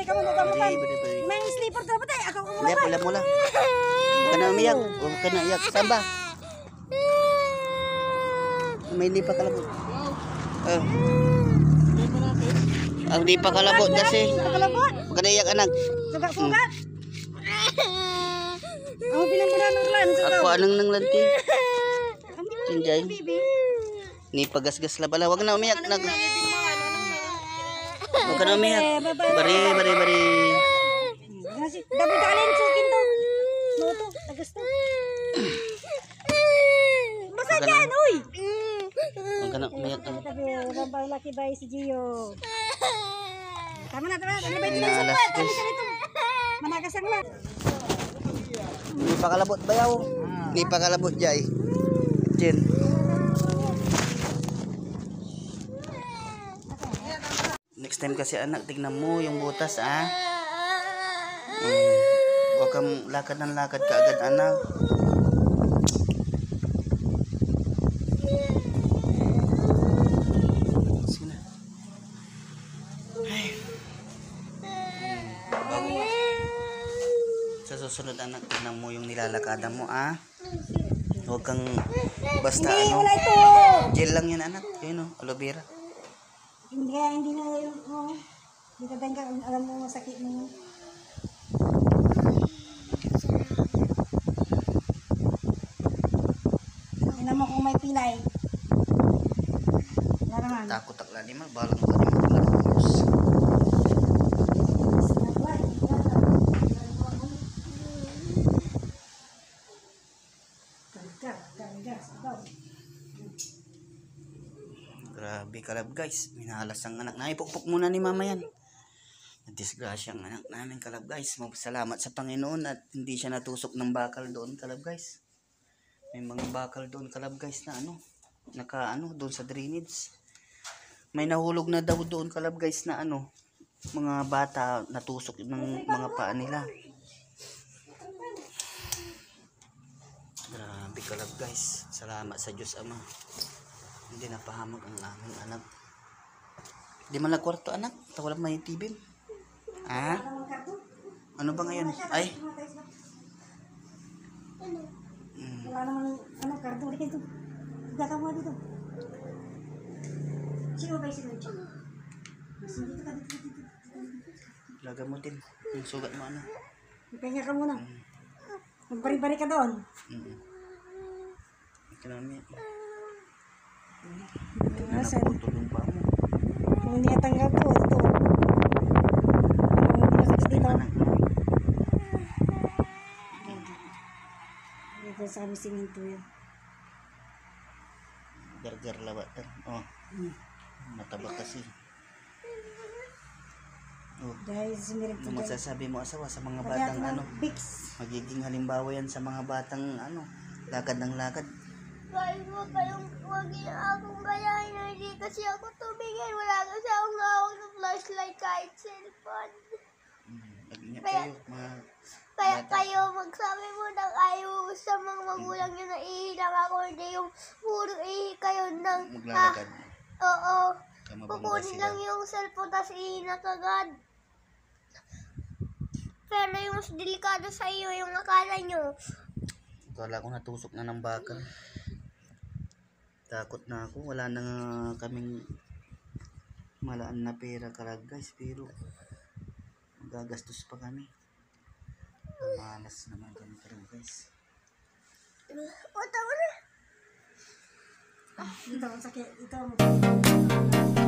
kamu muka-muka. Bari. Main sleeper terus apa aku Lihat mula. Bukan na umiyak. Bukan na iyak. Samba. May hindi pa kalabot. Ang di pa kalabot kasi. Kalabot. Bukan na iyak anak. Sugat-sugat. Ako pinamura ng lan. Ako anong nang lanti. Tinjay. Ni pagasgas la bala. Wag na umiyak. Wag ka na umiyak. Bari. Dapat dalhin sukin to. Noto, tagas to. Basta dyan, uy. Wag ka na umiyak. Rampang laki bayi si Gio. Tama na. Ano ba ito ng Alas sapat? dos. Managasang lang. Ni pa kalabot bayaw. Ni pa kalabot jay. Jen. Next time kasi anak, tignan mo yung butas Huwag kang lakad ng lakad ka agad anak. Sige na. Sa susunod anak, tignan mo yung nilalakada mo Huwag kang basta Hindi, wala ito. Gel lang yan anak. Yun aloe vera. Hindi na yung, hindi ka tangka, alam mo masakit mo. Ina mo kung may pilay. Wala naman. Takot akla di mal balang ko di magpalabos. Grabe kalab guys, minahalas ang anak na. Ipukpok muna ni mama yan. Disgrasya ang anak namin kalab guys. Salamat sa Panginoon at hindi siya natusok ng bakal doon kalab guys. May mga bakal doon kalab guys na doon sa drainage. May nahulog na daw doon kalab guys na mga bata natusok ng mga paa nila. Grabe kalab guys. Salamat sa Diyos Ama. Hindi napahamak ang aming anak. Di man lang kwarto anak. Tawalang may TV. Ano ba ngayon? Ay. Wala naman, karton dito. Gata mo dito. Sino ba yung dito ka dito. Laga mo din. Yung sugat mo Ipahinga ka muna. Magbari-bari ka doon. Ikanami. Nasaan? Tulong pa mo. Kung hindi natanggal to, ito. Kung hindi nakakit dito. Dito sa kami siminto yan. Gargar lawatan. Mataba kasi. Dahil sumirit Ano masasabi mo asawa sa mga Kaya batang fix. magiging halimbawa yan sa mga batang lakad ng lakad. Guys, huwag akong gayahin na hindi kasi ako tumingin. Wala kasi akong hawak ng flashlight kahit cellphone. Mag-ingat Kaya- kayo mga Kaya bata. kayo magsabi mo ng ayaw sa mga magulang nyo na ihilang ako. Hindi yung puro ihi kayo ng Maglalakad. oo. Kamabangga Kukunin sila. lang yung cellphone tas ihinak agad. Pero yung mas delikado sa iyo, yung akala nyo. Kala ko natusok na ng bakal. Takot na ako. Wala na nga kaming malaan na pera kalag guys. Pero gagastos pa kami. Malas naman kami kalag guys. O, tama na. Ito, sakit. Ito.